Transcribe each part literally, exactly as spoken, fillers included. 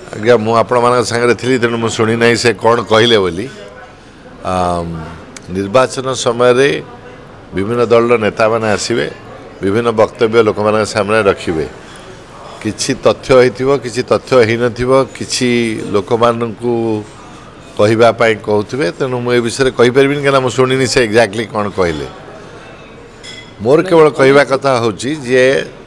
आज्ञा मु आपण मान संगे थी तेणु मुझे शुणी ना से कौन कहले बोली निर्वाचन समय रे विभिन्न दल नेता मैंने आसवे विभिन्न वक्तव्य लोक मान सामने रखिए किसी तथ्य हो कि तथ्य हो न कि लोक मानू कहवाई कहते तेणु मुझे विषय कहीपरि क्या मुझे शुणी से एक्जाक्टली कौन कहले मोर केवल कहवा कथा हूँ जे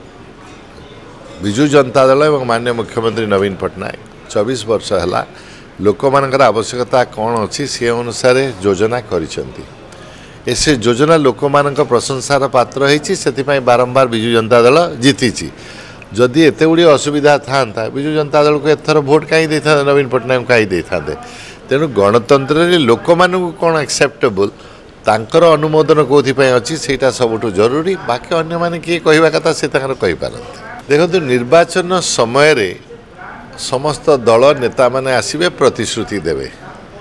विजु जनता दल और माननीय मुख्यमंत्री नवीन पट्टनायक चौबीस वर्ष है लोक मानकर आवश्यकता कौन अच्छी सी अनुसार योजना करिसेंती ऐसे योजना लोक मान प्रशंसार पात्र होती से बारंबार विजु जनता दल जीति जदि एत गुड़ी असुविधा था विजु जनता दल को एथर भोट कहीं नवीन पट्टनायक कहीं दे था तेणु गणतंत्र लोक मानू कौन एक्सेप्टेबल तांकर अनुमोदन कौन अच्छी से सबुठ जरूरी बाकी अन्य माने किए कहवा कथा से कहीपारती देखो निर्वाचन समय रे समस्त दल नेता माने आसवे प्रतिश्रुति देवे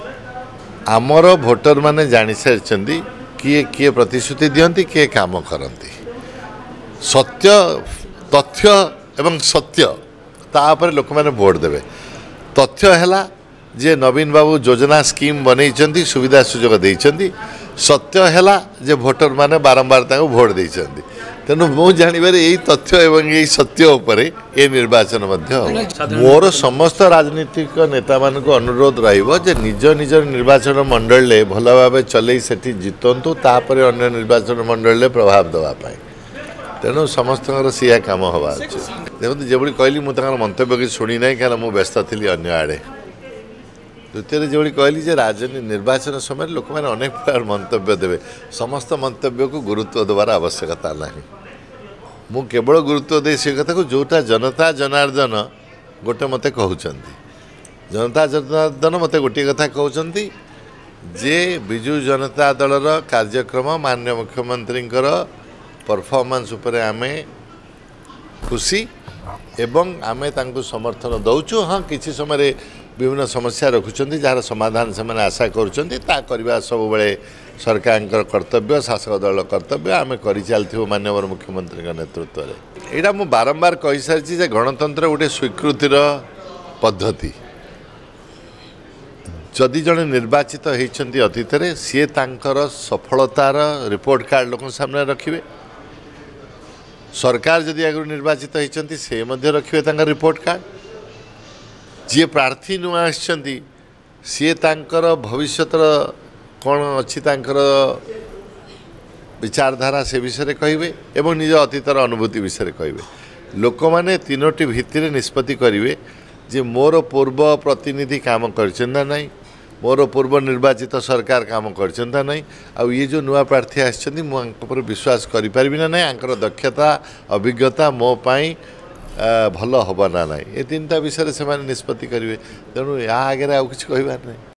आमर भोटर माने जानी सारी किए किए प्रतिश्रुति दियंती किए काम करती सत्य तथ्य एवं सत्य तापर लोक माने वोट देवे तथ्य है जे नवीन बाबू योजना स्कीम बनई सुविधा सुजोग देइचंती सत्य है जे भोटर माने बारंबार ताको भोट देइचंती तेणु मु जानवर यही तथ्य एवं यही सत्य उपर ये निर्वाचन मोर समस्त राजनीतिक नेता मान को अनुरोध रही निज निज निर्वाचन मंडल भल भाव चल से जितंतु तापर अन्य निर्वाचन मंडल प्रभाव देवाई तेणु समस्त सी कम हवा देखो जो कहली मुझे मंतव्य कि शुणी ना क्या मुझे व्यस्त थी अन्य आड़े द्वितीय जो कहली जे राजनीति निर्वाचन समय लोक मैंने अनेक प्रकार मंतव्य देवे समस्त मंतव्य को गुरुत्व देवार आवश्यकता ना मु केवल गुरुत्व दे से कथा को जोटा जनता जनार्दन गोटे मते कहउचंती जनता जनार्दन मते गोटे कथा कहउचंती जे विजु जनता दलर कार्यक्रम माननीय मुख्यमंत्री परफॉर्मेंस उपरे आमे खुशी एवं आमे तांको समर्थन दउचु हाँ किसी समय विभिन्न समस्या रखुंट जार समाधान से आशा कर सब बेले सरकार कर्तव्य शासक दल कर्तव्य आम कर चलू माननीय मुख्यमंत्री नेतृत्व में यहाँ मुझे बारंबार कही सारी गणतंत्र गोटे स्वीकृतिर पद्धति जदि जड़े निर्वाचित होती अतीत सी तांकर सफलतार रिपोर्ट कार्ड लोक सामने रखिए सरकार जदि आगु निर्वाचित होती से रखिए रिपोर्ट कार्ड जी प्रार्थी नुआ आसछंती सी तांकर भविष्यतर कौन अच्छी तांकर विचारधारा से विषय कहे एवं निज अतीतर अनुभूति विषय कहे लोक मैंने तीनोटी भित्तिरे निष्पत्ति करेंगे जे मोर पूर्व प्रतिनिधि काम करछन ना मोर पूर्व निर्वाचित सरकार काम करछन ना आउ ये जो नुआ प्रार्थी आसछंती मुझे विश्वास करें ना ना आंकर दक्षता अभिज्ञता मो पाई भल हम ना ना ये तीन टा विषय से निष्पत्ति करेंगे तेणु या आगे आउ कि कहबार नहीं।